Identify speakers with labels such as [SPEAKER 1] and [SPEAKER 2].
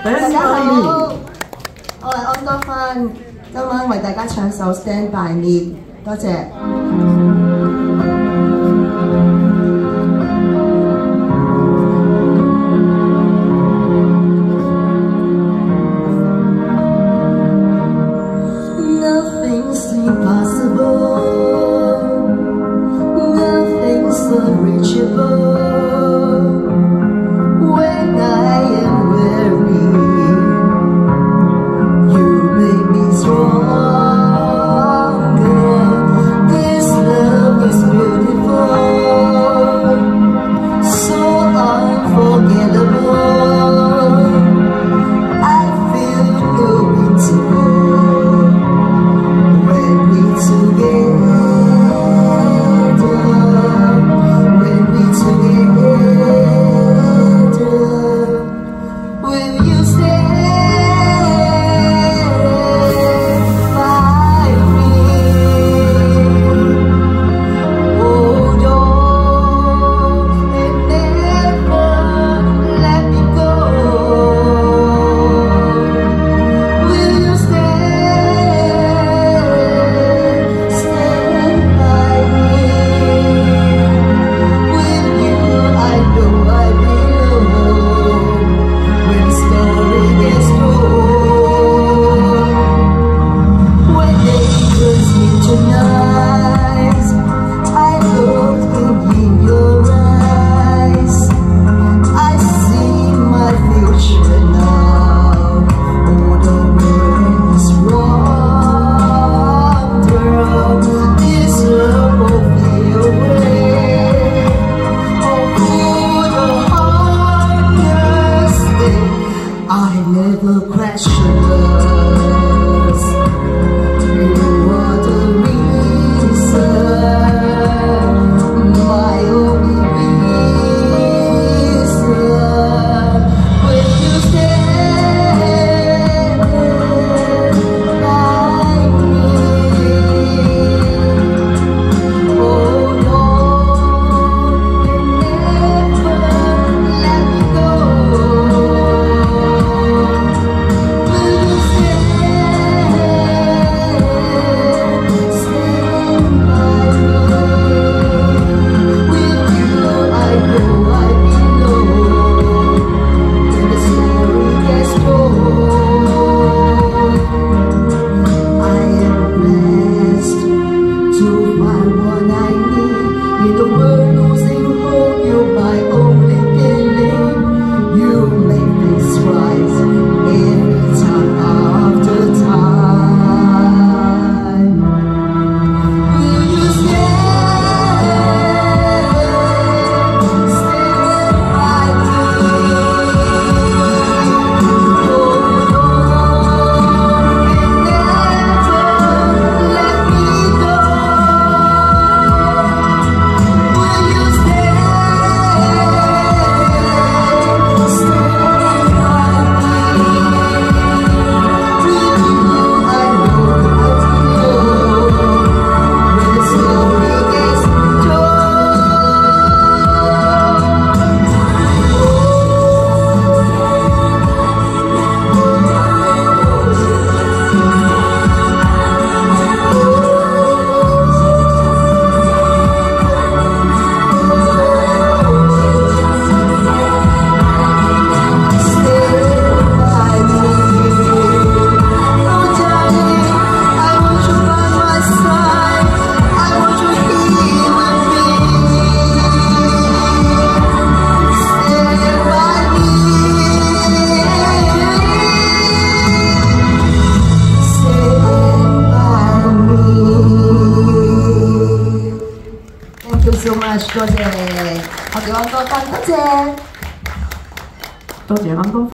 [SPEAKER 1] 大家好，我係安多芬，今晚為大家唱首《Stand By Me》，多謝。Nothing's impossible, nothing's unreachable. When I am weary, you make me stronger. This love is beautiful, so unforgettable. I feel nowhere to go when we together, when we together. Will you stand by me? Hold on and never let me go. Will you stand by me? With you I know I belong. When the story gets told, when angels meet tonight, I look in your eyes. I see my future now. Oh, the world is wonder. This love won't be away. Oh, could a heart stay? I never question us. You are the reason, my only reason. Will you stand by me? Hold on and never let me go. Will you stand by me? With you I know I belong. When the story gets told, I am blessed to find what I need. In the world losing hope, you're my only feeling. You make things right every time after time. Will you stand by me? Hold on and never let me go. Will you stand by me? With you I know I belong. When the story gets Thank you so much， 多謝我哋安多芬，多謝。
[SPEAKER 2] 多謝安東。